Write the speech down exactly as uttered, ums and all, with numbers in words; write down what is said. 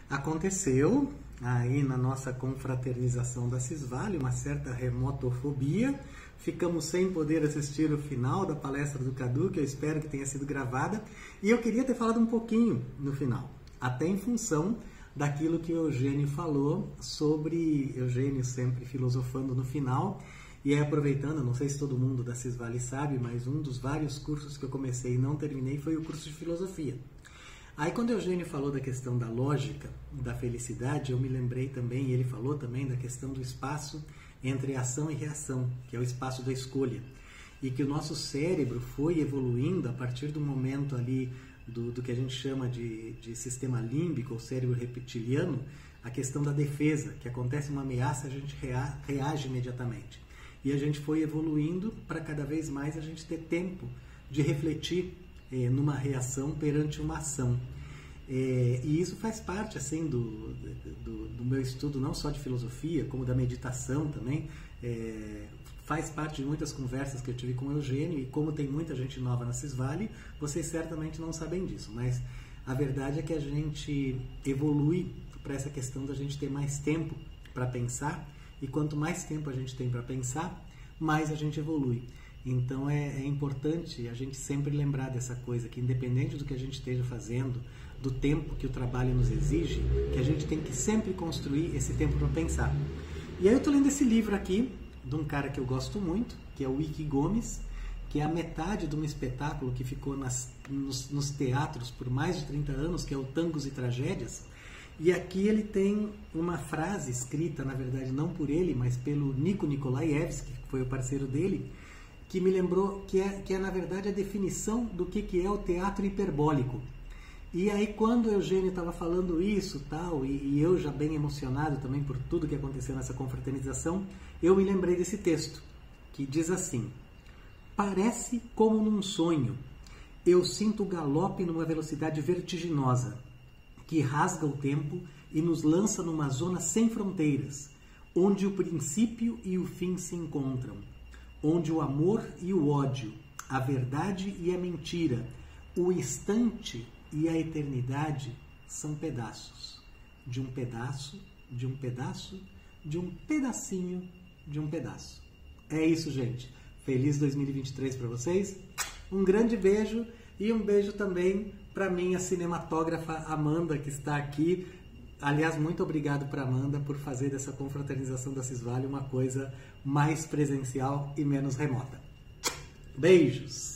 Aconteceu aí na nossa confraternização da Cisvale uma certa remotofobia. Ficamos sem poder assistir o final da palestra do Cadu, que eu espero que tenha sido gravada. E eu queria ter falado um pouquinho no final, até em função daquilo que o Eugênio falou sobre Eugênio sempre filosofando no final. E aí, aproveitando, não sei se todo mundo da Cisvale sabe, mas um dos vários cursos que eu comecei e não terminei foi o curso de filosofia. Aí, quando o Eugênio falou da questão da lógica, da felicidade, eu me lembrei também, e ele falou também da questão do espaço entre ação e reação, que é o espaço da escolha. E que o nosso cérebro foi evoluindo a partir do momento ali do, do que a gente chama de, de sistema límbico, ou cérebro reptiliano, a questão da defesa, que acontece uma ameaça, a gente rea, reage imediatamente. E a gente foi evoluindo para cada vez mais a gente ter tempo de refletir eh, numa reação perante uma ação. Eh, e isso faz parte assim, do, do, do meu estudo, não só de filosofia, como da meditação também. Eh, faz parte de muitas conversas que eu tive com o Eugênio, e como tem muita gente nova na Cisvale, vocês certamente não sabem disso. Mas a verdade é que a gente evolui para essa questão da gente ter mais tempo para pensar. E quanto mais tempo a gente tem para pensar, mais a gente evolui. Então é, é importante a gente sempre lembrar dessa coisa, que independente do que a gente esteja fazendo, do tempo que o trabalho nos exige, que a gente tem que sempre construir esse tempo para pensar. E aí eu estou lendo esse livro aqui, de um cara que eu gosto muito, que é o Wiki Gomes, que é a metade de um espetáculo que ficou nas, nos, nos teatros por mais de trinta anos, que é o Tangos e Tragédias. E aqui ele tem uma frase escrita, na verdade, não por ele, mas pelo Nico Nikolaevski, que foi o parceiro dele, que me lembrou que é, que é na verdade, a definição do que, que é o teatro hiperbólico. E aí, quando o Eugênio estava falando isso tal, e, e eu já bem emocionado também por tudo que aconteceu nessa confraternização, eu me lembrei desse texto, que diz assim: parece como num sonho, eu sinto o galope numa velocidade vertiginosa, que rasga o tempo e nos lança numa zona sem fronteiras, onde o princípio e o fim se encontram, onde o amor e o ódio, a verdade e a mentira, o instante e a eternidade são pedaços, de um pedaço, de um pedaço, de um pedacinho, de um pedaço. É isso, gente. Feliz dois mil e vinte e três para vocês. Um grande beijo e um beijo também para minha cinematógrafa Amanda, que está aqui. Aliás, muito obrigado para Amanda por fazer dessa confraternização da Cisvale uma coisa mais presencial e menos remota. Beijos!